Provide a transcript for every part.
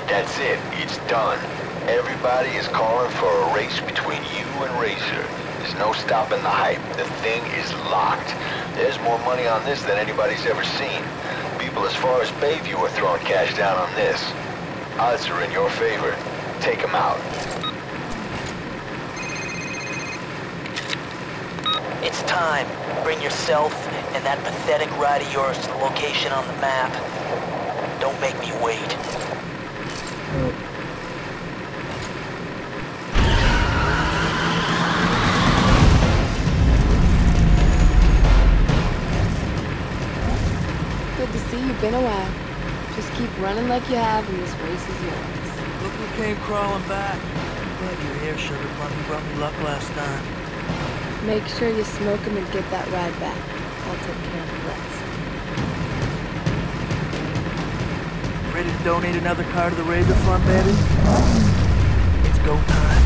That's it. It's done. Everybody is calling for a race between you and Razor. There's no stopping the hype. The thing is locked. There's more money on this than anybody's ever seen. People as far as Bayview are throwing cash down on this. Odds are in your favor. Take them out. It's time. Bring yourself and that pathetic ride of yours to the location on the map. Don't make me wait. Good to see you. Been a while. Just keep running like you have, and this race is yours. Look who came crawling back. I'm glad you're here, Sugar Plum. You brought me luck last time. Make sure you smoke him and get that ride back. I'll take care of the rest. Ready to donate another car to the Razor Fund, baby? It's go time.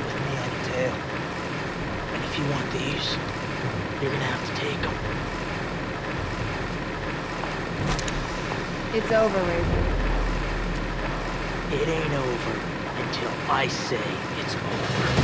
with me on the tail. And if you want these, you're gonna have to take them. It's over, Razor. It ain't over until I say it's over.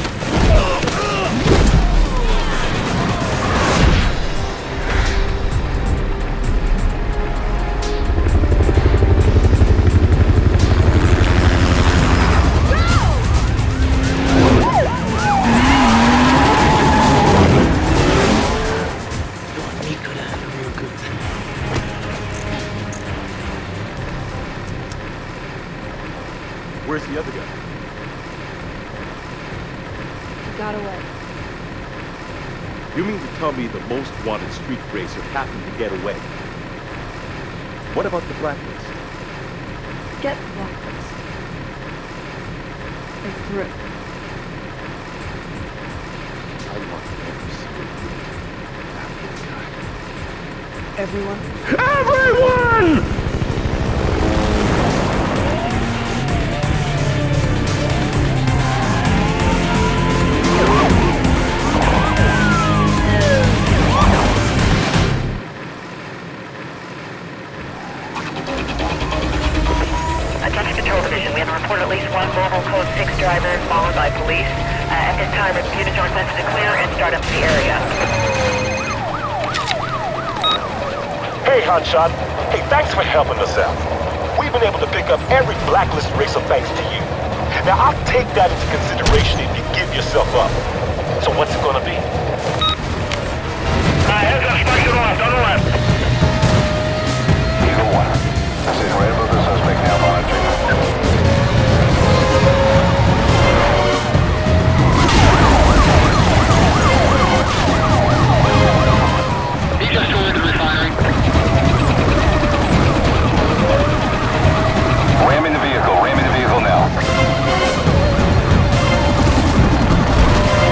Where's the other guy? He got away. You mean to tell me the most wanted street racer happened to get away? What about the blacklist? Forget the blacklist. They're through. I want every single unit after the guy. Everyone? Everyone! At least one mobile code 6 driver followed by police. At this time, units are requested to clear and start up the area. Hey, Hotshot. Hey, thanks for helping us out. We've been able to pick up every blacklist racer thanks to you. Now, I'll take that into consideration if you give yourself up. So what's it gonna be? Heads up, spike to the left, on the left. Eagle 1. This is right above the suspect now monitoring. Ramming the vehicle now.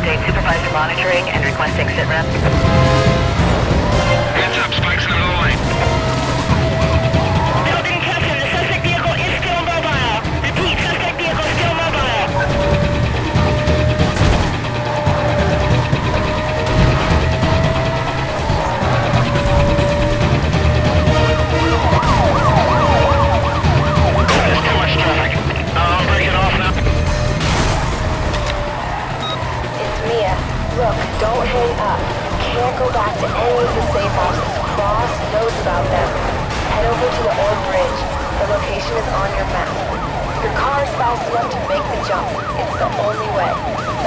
update supervisor monitoring and requesting sit rep. Heads up, spikes in the middle lane. Building captain, the suspect vehicle is still mobile. Repeat, suspect vehicle still mobile. There's too much traffic. I'm breaking off now. It's Mia. Look, don't hang up. Can't go back to any of the safe houses. Cross knows about them. Head over to the Orb Bridge. The location is on your map. Your car is fast enough to make the jump. It's the only way.